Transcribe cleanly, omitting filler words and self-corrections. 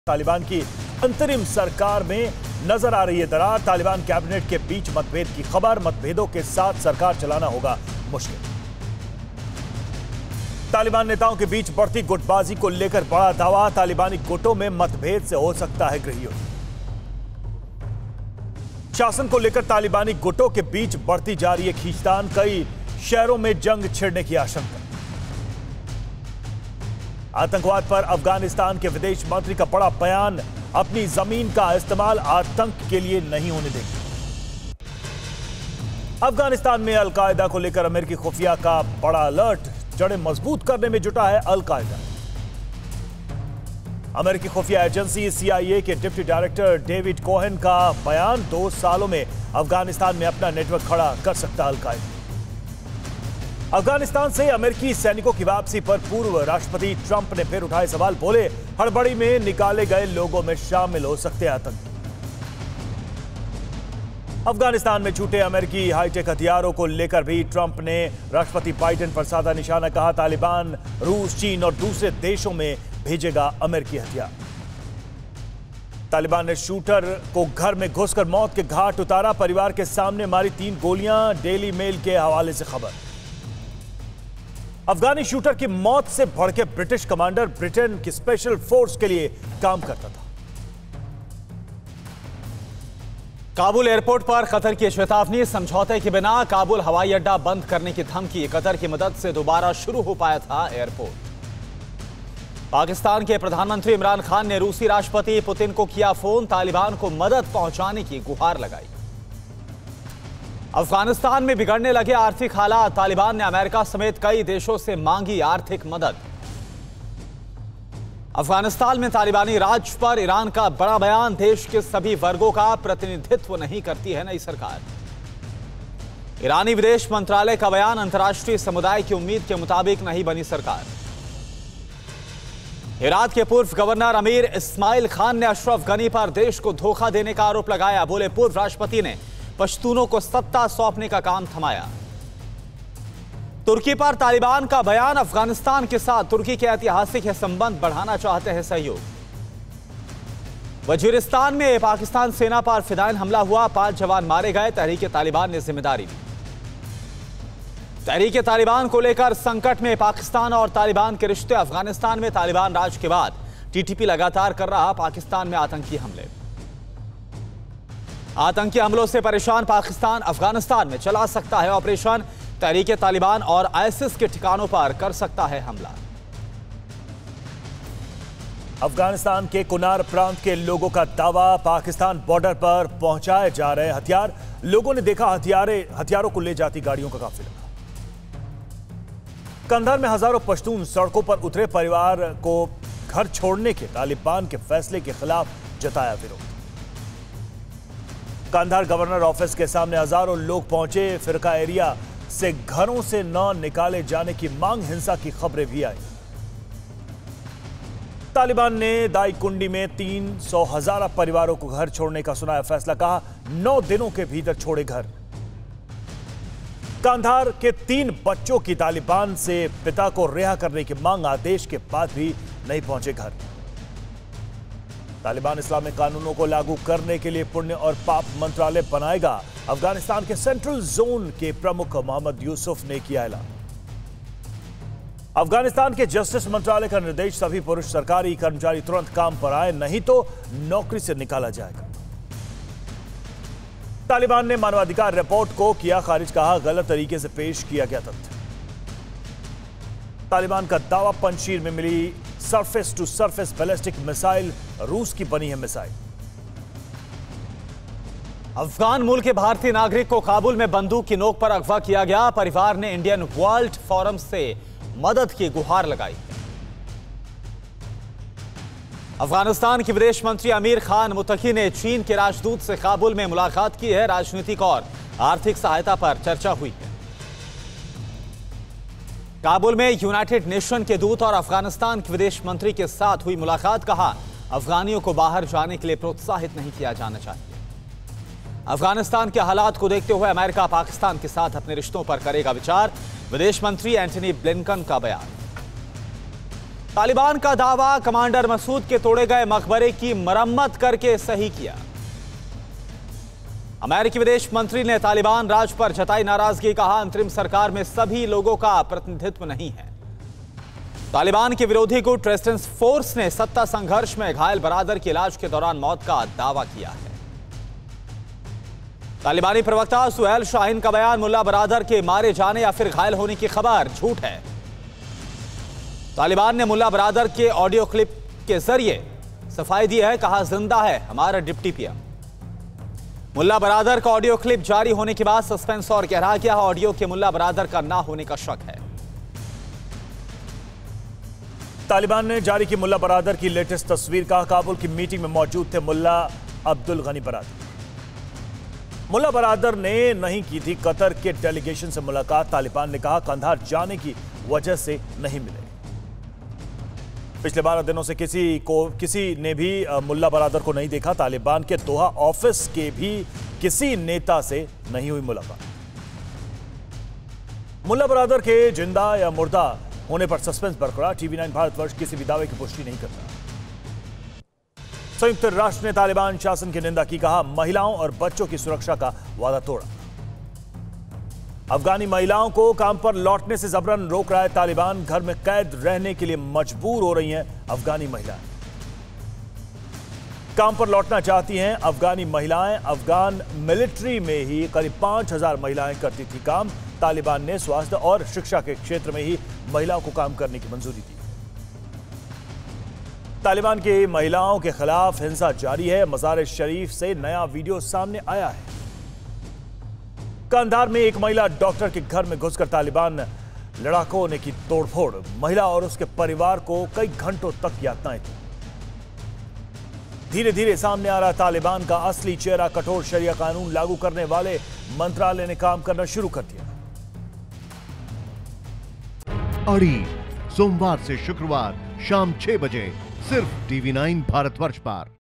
तालिबान की अंतरिम सरकार में नजर आ रही है दरार। तालिबान कैबिनेट के बीच मतभेद की खबर। मतभेदों के साथ सरकार चलाना होगा मुश्किल। तालिबान नेताओं के बीच बढ़ती गुटबाजी को लेकर बड़ा दावा। तालिबानी गुटों में मतभेद से हो सकता है गृहयुद्ध। शासन को लेकर तालिबानी गुटों के बीच बढ़ती जा रही है खींचतान। कई शहरों में जंग छिड़ने की आशंका। आतंकवाद पर अफगानिस्तान के विदेश मंत्री का बड़ा बयान। अपनी जमीन का इस्तेमाल आतंक के लिए नहीं होने देंगे। अफगानिस्तान में अलकायदा को लेकर अमेरिकी खुफिया का बड़ा अलर्ट। जड़ें मजबूत करने में जुटा है अलकायदा। अमेरिकी खुफिया एजेंसी CIA के डिप्टी डायरेक्टर डेविड कोहेन का बयान। 2 सालों में अफगानिस्तान में अपना नेटवर्क खड़ा कर सकता अलकायदा। अफगानिस्तान से अमेरिकी सैनिकों की वापसी पर पूर्व राष्ट्रपति ट्रंप ने फिर उठाए सवाल। बोले, हड़बड़ी में निकाले गए लोगों में शामिल हो सकते हैं आतंकी। अफगानिस्तान में छूटे अमेरिकी हाईटेक हथियारों को लेकर भी ट्रंप ने राष्ट्रपति बाइडेन पर साधा निशाना। कहा, तालिबान रूस, चीन और दूसरे देशों में भेजेगा अमेरिकी हथियार। तालिबान ने शूटर को घर में घुसकर मौत के घाट उतारा। परिवार के सामने मारी 3 गोलियां। डेली मेल के हवाले से खबर। अफगानी शूटर की मौत से भड़के ब्रिटिश कमांडर ब्रिटेन की स्पेशल फोर्स के लिए काम करता था। काबुल एयरपोर्ट पर कतर की चेतावनी। समझौते के बिना काबुल हवाई अड्डा बंद करने की धमकी। कतर की मदद से दोबारा शुरू हो पाया था एयरपोर्ट। पाकिस्तान के प्रधानमंत्री इमरान खान ने रूसी राष्ट्रपति पुतिन को किया फोन। तालिबान को मदद पहुंचाने की गुहार लगाई। अफगानिस्तान में बिगड़ने लगे आर्थिक हालात। तालिबान ने अमेरिका समेत कई देशों से मांगी आर्थिक मदद। अफगानिस्तान में तालिबानी राज पर ईरान का बड़ा बयान। देश के सभी वर्गों का प्रतिनिधित्व नहीं करती है नई सरकार। ईरानी विदेश मंत्रालय का बयान। अंतर्राष्ट्रीय समुदाय की उम्मीद के मुताबिक नहीं बनी सरकार। हेरात के पूर्व गवर्नर अमीर इस्माइल खान ने अशरफ गनी पर देश को धोखा देने का आरोप लगाया। बोले, पूर्व राष्ट्रपति ने पश्तूनों को सत्ता सौंपने का काम थमाया। तुर्की पर तालिबान का बयान। अफगानिस्तान के साथ तुर्की के ऐतिहासिक संबंध बढ़ाना चाहते हैं सहयोग। वजीरिस्तान में पाकिस्तान सेना पर फिदायन हमला हुआ। 5 जवान मारे गए। तहरीक तालिबान ने जिम्मेदारी ली। तहरीक तालिबान को लेकर संकट में पाकिस्तान और तालिबान के रिश्ते। अफगानिस्तान में तालिबान राज के बाद TTP लगातार कर रहा पाकिस्तान में आतंकी हमले। आतंकी हमलों से परेशान पाकिस्तान अफगानिस्तान में चला सकता है ऑपरेशन। तहरीक तालिबान और ISIS के ठिकानों पर कर सकता है हमला। अफगानिस्तान के कुनार प्रांत के लोगों का दावा। पाकिस्तान बॉर्डर पर पहुंचाए जा रहे हथियार। लोगों ने देखा हथियारों को ले जाती गाड़ियों का काफिला। कंधार में हजारों पश्तून सड़कों पर उतरे। परिवार को घर छोड़ने के तालिबान के फैसले के खिलाफ जताया विरोध। कंधार गवर्नर ऑफिस के सामने हजारों लोग पहुंचे। फिरका एरिया से घरों से न निकाले जाने की मांग। हिंसा की खबरें भी आई। तालिबान ने दाईकुंडी में 300,000 परिवारों को घर छोड़ने का सुनाया फैसला। कहा, 9 दिनों के भीतर छोड़े घर। कंधार के 3 बच्चों की तालिबान से पिता को रिहा करने की मांग। आदेश के बाद भी नहीं पहुंचे घर। तालिबान इस्लामिक कानूनों को लागू करने के लिए पुण्य और पाप मंत्रालय बनाएगा। अफगानिस्तान के सेंट्रल जोन के प्रमुख मोहम्मद यूसुफ ने किया ऐलान। अफगानिस्तान के जस्टिस मंत्रालय का निर्देश, सभी पुरुष सरकारी कर्मचारी तुरंत काम पर आए, नहीं तो नौकरी से निकाला जाएगा। तालिबान ने मानवाधिकार रिपोर्ट को किया खारिज। कहा, गलत तरीके से पेश किया गया तथ्य। तालिबान का दावा, पंजशीर में मिली surface to surface ballistic missile रूस की बनी है मिसाइल। अफगान मूल के भारतीय नागरिक को काबुल में बंदूक की नोक पर अगवा किया गया। परिवार ने इंडियन वर्ल्ड फोरम से मदद की गुहार लगाई। अफगानिस्तान के विदेश मंत्री आमिर खान मुत्तकी ने चीन के राजदूत से काबुल में मुलाकात की है। राजनीतिक और आर्थिक सहायता पर चर्चा हुई है। काबुल में यूनाइटेड नेशन के दूत और अफगानिस्तान के विदेश मंत्री के साथ हुई मुलाकात। कहा, अफगानियों को बाहर जाने के लिए प्रोत्साहित नहीं किया जाना चाहिए। अफगानिस्तान के हालात को देखते हुए अमेरिका पाकिस्तान के साथ अपने रिश्तों पर करेगा विचार। विदेश मंत्री एंटनी ब्लिंकन का बयान। तालिबान का दावा, कमांडर मसूद के तोड़े गए मकबरे की मरम्मत करके सही किया। अमेरिकी विदेश मंत्री ने तालिबान राज पर जताई नाराजगी, कहा अंतरिम सरकार में सभी लोगों का प्रतिनिधित्व नहीं है। तालिबान के विरोधी गुट रेजिस्टेंस फोर्स ने सत्ता संघर्ष में घायल बरादर के इलाज के दौरान मौत का दावा किया है। तालिबानी प्रवक्ता सुहेल शाहीन का बयान, मुल्ला बरादर के मारे जाने या फिर घायल होने की खबर झूठ है। तालिबान ने मुल्ला बरादर के ऑडियो क्लिप के जरिए सफाई दी है, कहा जिंदा है हमारा डिप्टी पीएम। मुल्ला बरादर का ऑडियो क्लिप जारी होने के बाद सस्पेंस और गहरा गया। ऑडियो के मुल्ला बरादर का ना होने का शक है। तालिबान ने जारी की मुल्ला बरादर की लेटेस्ट तस्वीर, कहा काबुल की मीटिंग में मौजूद थे मुल्ला अब्दुल गनी बरादर। मुल्ला बरादर ने नहीं की थी कतर के डेलीगेशन से मुलाकात। तालिबान ने कहा कंधार जाने की वजह से नहीं मिले। पिछले 12 दिनों से किसी ने भी मुल्ला बरादर को नहीं देखा। तालिबान के दोहा ऑफिस के भी किसी नेता से नहीं हुई मुलाकात। मुल्ला बरादर के जिंदा या मुर्दा होने पर सस्पेंस बरकरार। TV9 भारतवर्ष किसी भी दावे की पुष्टि नहीं करता। संयुक्त राष्ट्र ने तालिबान शासन की निंदा की, कहा महिलाओं और बच्चों की सुरक्षा का वादा तोड़ा। अफगानी महिलाओं को काम पर लौटने से जबरन रोक रहा है तालिबान। घर में कैद रहने के लिए मजबूर हो रही हैं अफगानी महिलाएं। काम पर लौटना चाहती हैं अफगानी महिलाएं। अफगान मिलिट्री में ही करीब 5000 महिलाएं करती थी काम। तालिबान ने स्वास्थ्य और शिक्षा के क्षेत्र में ही महिलाओं को काम करने की मंजूरी दी। तालिबान की महिलाओं के खिलाफ हिंसा जारी है। मज़ार शरीफ से नया वीडियो सामने आया है। कंधार में एक महिला डॉक्टर के घर में घुसकर तालिबान लड़ाकों ने की तोड़फोड़। महिला और उसके परिवार को कई घंटों तक यातनाएं थी। धीरे धीरे सामने आ रहा तालिबान का असली चेहरा। कठोर शरिया कानून लागू करने वाले मंत्रालय ने काम करना शुरू कर दिया। अड़ी सोमवार से शुक्रवार शाम 6 बजे सिर्फ TV9 भारतवर्ष पर।